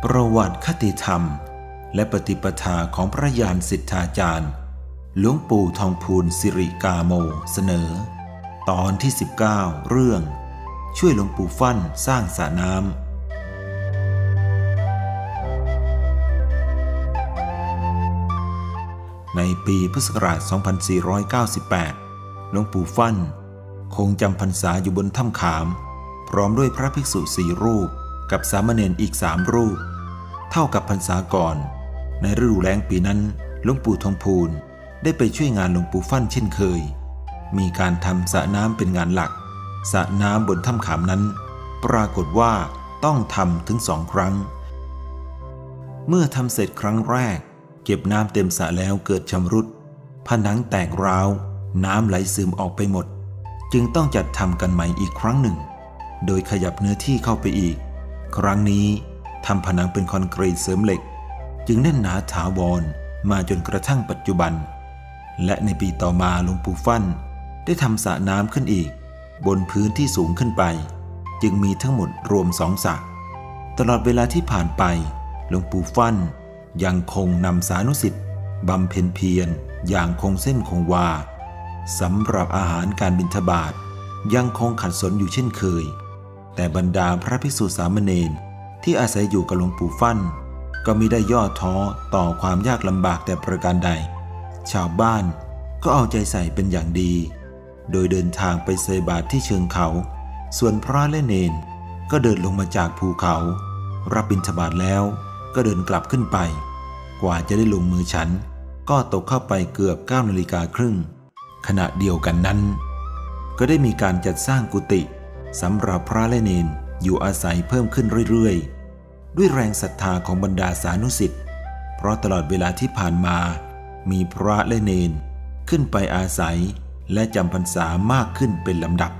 ประวัติคติธรรมและปฏิปทาของพระญาณสิทธาจารย์หลวงปู่ทองพูนสิริกาโมเสนอตอนที่19เรื่องช่วยหลวงปู่ฟั่นสร้างสระน้ำในปีพุทธศักราช 2498 หลวงปู่ฟั่นคงจำพรรษาอยู่บนถ้ำขามพร้อมด้วยพระภิกษุ4 รูปกับสามเณรอีก3 รูปเท่ากับพรรษาก่อนในฤดูแล้งปีนั้นหลวงปู่ทองพูนได้ไปช่วยงานหลวงปู่ฟั่นเช่นเคยมีการทำสระน้ำเป็นงานหลักสระน้ำบนถ้ำขามนั้นปรากฏว่าต้องทำถึง2 ครั้งเมื่อทำเสร็จครั้งแรกเก็บน้ำเต็มสระแล้วเกิดชำรุดผนังแตกร้าวน้ำไหลซึมออกไปหมดจึงต้องจัดทำกันใหม่อีกครั้งหนึ่งโดยขยับเนื้อที่เข้าไปอีกครั้งนี้ทำผนังเป็นคอนกรีตเสริมเหล็กจึงแน่นหนาถาวรมาจนกระทั่งปัจจุบันและในปีต่อมาหลวงปู่ฟั่นได้ทำสระน้ำขึ้นอีกบนพื้นที่สูงขึ้นไปจึงมีทั้งหมดรวม2 สระตลอดเวลาที่ผ่านไปหลวงปู่ฟั่นยังคงนำสานุศิษย์บำเพ็ญเพียรอย่างคงเส้นคงวาสำหรับอาหารการบิณฑบาตยังคงขัดสนอยู่เช่นเคยแต่บรรดาพระภิกษุสามเณรที่อาศัยอยู่กับหลวงปู่ฟั่นก็มิได้ย่อท้อต่อความยากลำบากแต่ประการใดชาวบ้านก็เอาใจใส่เป็นอย่างดีโดยเดินทางไปใส่บาตรที่เชิงเขาส่วนพระและเณรก็เดินลงมาจากภูเขารับบิณฑบาตแล้วก็เดินกลับขึ้นไปกว่าจะได้ลงมือฉันก็ตกเข้าไปเกือบ9 นาฬิกาครึ่งขณะเดียวกันนั้นก็ได้มีการจัดสร้างกุฏิสำหรับพระและเณรอยู่อาศัยเพิ่มขึ้นเรื่อยๆด้วยแรงศรัทธาของบรรดาสานุศิษย์เพราะตลอดเวลาที่ผ่านมามีพระและเณรขึ้นไปอาศัยและจำพรรษามากขึ้นเป็นลำดับ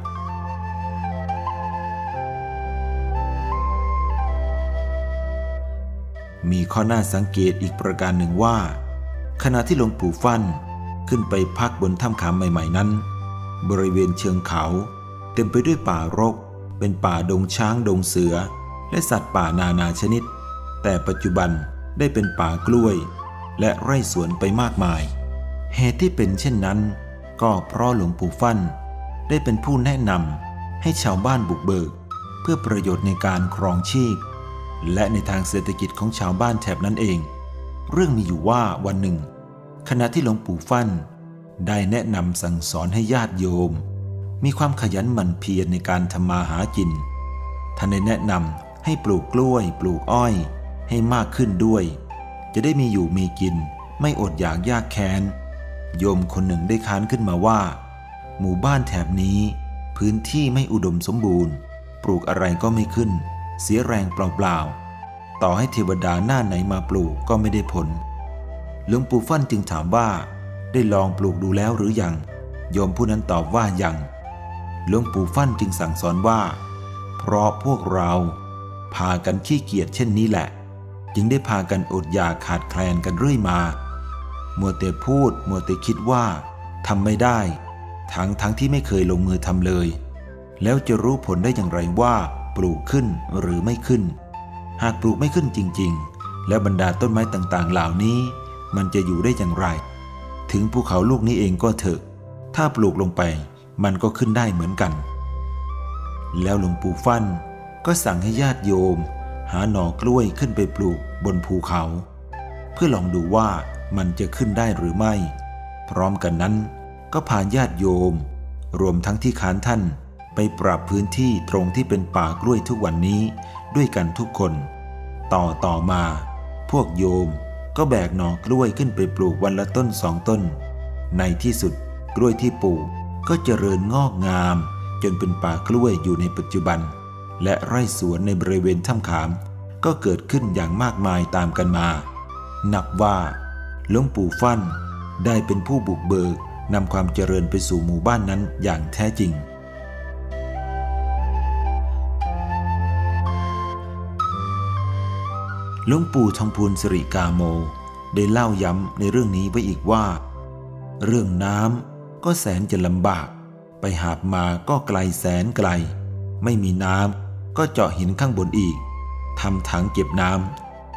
มีข้อน่าสังเกตอีกประการหนึ่งว่าขณะที่หลวงปู่ฟั่นขึ้นไปพักบนถ้ำขามใหม่ๆนั้นบริเวณเชิงเขาเต็มไปด้วยป่ารกเป็นป่าดงช้างดงเสือและสัตว์ป่านานาชนิดแต่ปัจจุบันได้เป็นป่ากล้วยและไร่สวนไปมากมายเหตุที่เป็นเช่นนั้นก็เพราะหลวงปู่ฟั่นได้เป็นผู้แนะนำให้ชาวบ้านบุกเบิกเพื่อประโยชน์ในการครองชีพและในทางเศรษฐกิจของชาวบ้านแถบนั้นเองเรื่องมีอยู่ว่าวันหนึ่งขณะที่หลวงปู่ฟั่นได้แนะนำสั่งสอนให้ญาติโยมมีความขยันหมั่นเพียรในการทำมาหากินท่านได้แนะนำให้ปลูกกล้วยปลูกอ้อยให้มากขึ้นด้วยจะได้มีอยู่มีกินไม่อดอยากยากแค้นโยมคนหนึ่งได้ค้านขึ้นมาว่าหมู่บ้านแถบนี้พื้นที่ไม่อุดมสมบูรณ์ปลูกอะไรก็ไม่ขึ้นเสียแรงเปล่าๆต่อให้เทวดาหน้าไหนมาปลูกก็ไม่ได้ผลหลวงปู่ฟั่นจึงถามว่าได้ลองปลูกดูแล้วหรือยังโยมผู้นั้นตอบว่ายังหลวงปู่ฟั่นจึงสั่งสอนว่าเพราะพวกเราพากันขี้เกียจเช่นนี้แหละจึงได้พากันอดอยากขาดแคลนกันเรื่อยมามัวแต่พูดมัวแต่คิดว่าทำไม่ได้ทั้งที่ไม่เคยลงมือทำเลยแล้วจะรู้ผลได้อย่างไรว่าปลูกขึ้นหรือไม่ขึ้นหากปลูกไม่ขึ้นจริงๆแล้วบรรดาต้นไม้ต่างๆเหล่านี้มันจะอยู่ได้อย่างไรถึงภูเขาลูกนี้เองก็เถอะถ้าปลูกลงไปมันก็ขึ้นได้เหมือนกันแล้วหลวงปู่ฟั่นก็สั่งให้ญาติโยมหาหน่อกล้วยขึ้นไปปลูกบนภูเขาเพื่อลองดูว่ามันจะขึ้นได้หรือไม่พร้อมกันนั้นก็พาญาติโยมรวมทั้งที่ค้านท่านไปปรับพื้นที่ตรงที่เป็นป่ากล้วยทุกวันนี้ด้วยกันทุกคนต่อมาพวกโยมก็แบกหน่อกล้วยขึ้นไปปลูกวันละต้น2 ต้นในที่สุดกล้วยที่ปลูกก็เจริญงอกงามจนเป็นป่ากล้วยอยู่ในปัจจุบันและไร่สวนในบริเวณถ้ำขามก็เกิดขึ้นอย่างมากมายตามกันมานับว่าหลวงปู่ฟั่นได้เป็นผู้บุกเบิกนำความเจริญไปสู่หมู่บ้านนั้นอย่างแท้จริงหลวงปู่ทองพูนสิริกาโมได้เล่าย้ำในเรื่องนี้ไว้อีกว่าเรื่องน้ำก็แสนจะลำบากไปหาบมาก็ไกลแสนไกลไม่มีน้ำก็เจาะหินข้างบนอีกทำถังเก็บน้ำ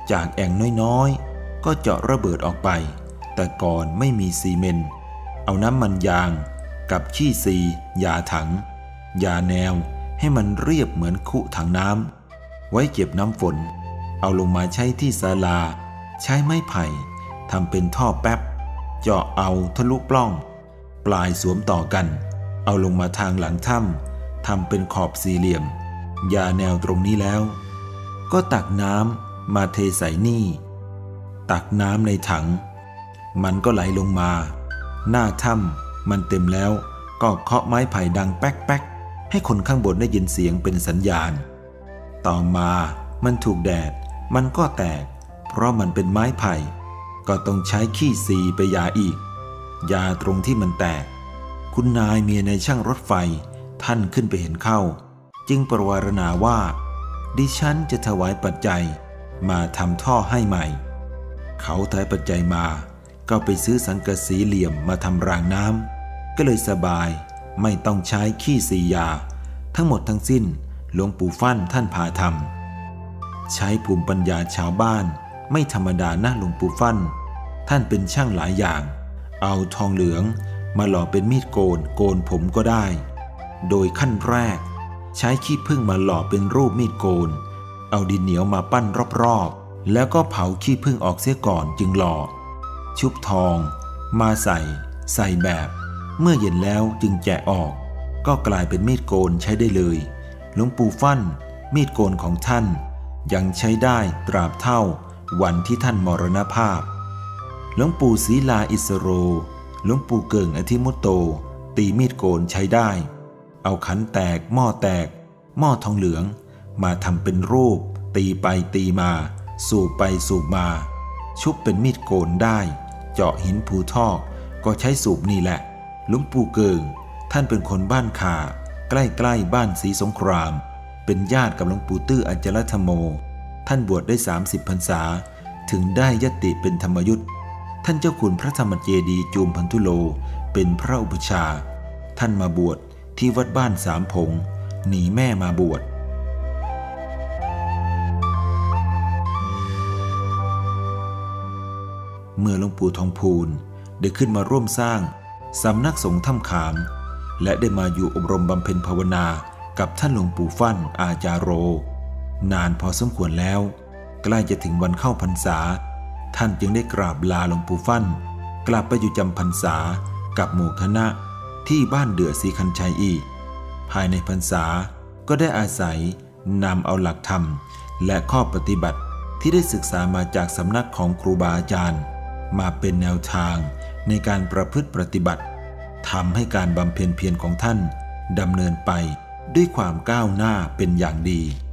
จากแอ่งน้อยๆก็เจาะระเบิดออกไปแต่ก่อนไม่มีซีเมนต์เอาน้ำมันยางกับขี้ซียาถังยาแนวให้มันเรียบเหมือนคุถังน้ำไว้เก็บน้ำฝนเอาลงมาใช้ที่ศาลาใช้ไม้ไผ่ทำเป็นท่อแป๊บเจาะเอาทะลุปล้องปลายสวมต่อกันเอาลงมาทางหลังถ้ำทำเป็นขอบสี่เหลี่ยมยาแนวตรงนี้แล้วก็ตักน้ำมาเทใส่นี่ตักน้ำในถังมันก็ไหลลงมาหน้าถ้ำมันเต็มแล้วก็เคาะไม้ไผ่ดังแป๊กแป๊กให้คนข้างบนได้ยินเสียงเป็นสัญญาณต่อมามันถูกแดดมันก็แตกเพราะมันเป็นไม้ไผ่ก็ต้องใช้ขี้ซีไปยาอีกยาตรงที่มันแตกคุณนายเมียในช่างรถไฟท่านขึ้นไปเห็นเข้าจึงประวารณาว่าดิฉันจะถวายปัจจัยมาทำท่อให้ใหม่เขาถวายปัจจัยมาก็ไปซื้อสังกะสีเหลี่ยมมาทำรางน้ำก็เลยสบายไม่ต้องใช้ขี้สียาทั้งหมดทั้งสิ้นหลวงปู่ฟั่นท่านพาทำใช้ภูมิปัญญาชาวบ้านไม่ธรรมดานะหลวงปู่ฟั่นท่านเป็นช่างหลายอย่างเอาทองเหลืองมาหล่อเป็นมีดโกนผมก็ได้โดยขั้นแรกใช้ขี้ผึ้งมาหล่อเป็นรูปมีดโกนเอาดินเหนียวมาปั้นรอบๆแล้วก็เผาขี้ผึ้งออกเสียก่อนจึงหล่อชุบทองมาใส่แบบเมื่อเย็นแล้วจึงแกะออกก็กลายเป็นมีดโกนใช้ได้เลยหลวงปู่ฟั่นมีดโกนของท่านยังใช้ได้ตราบเท่าวันที่ท่านมรณภาพหลวงปู่ศรีลาอิสโรหลวงปู่เกิ่งอธิมุตโตตีมีดโกนใช้ได้เอาขันแตกหม้อแตกหม้อทองเหลืองมาทำเป็นรูปตีไปตีมาสูบไปสูบมาชุบเป็นมีดโกนได้เจาะหินภูทอกก็ใช้สูบนี่แหละหลวงปู่เกิงท่านเป็นคนบ้านข่าใกล้ๆบ้านศรีสงครามเป็นญาติกับหลวงปู่ตื้ออจลธรรมโมท่านบวชได้30 พรรษาถึงได้ยติเป็นธรรมยุทธท่านเจ้าคุณพระธรรมเจดีย์จูมพันธุโลเป็นพระอุปชาท่านมาบวชที่วัดบ้านสามผงหนีแม่มาบวชเมื่อหลวงปู่ทองพูนได้ขึ้นมาร่วมสร้างสำนักสงฆ์ถ้ำขามและได้มาอยู่อบรมบำเพ็ญภาวนากับท่านหลวงปู่ฟั่นอาจารโรนานพอสมควรแล้วใกล้จะถึงวันเข้าพรรษาท่านจึงได้กราบลาหลวงปู่ฟั่นกลับไปอยู่จำพรรษากับหมู่คณะที่บ้านเดือศรีคันชัยอีกภายในพรรษาก็ได้อาศัยนำเอาหลักธรรมและข้อปฏิบัติที่ได้ศึกษามาจากสำนักของครูบาอาจารย์มาเป็นแนวทางในการประพฤติปฏิบัติทำให้การบำเพ็ญเพียรของท่านดำเนินไปด้วยความก้าวหน้าเป็นอย่างดี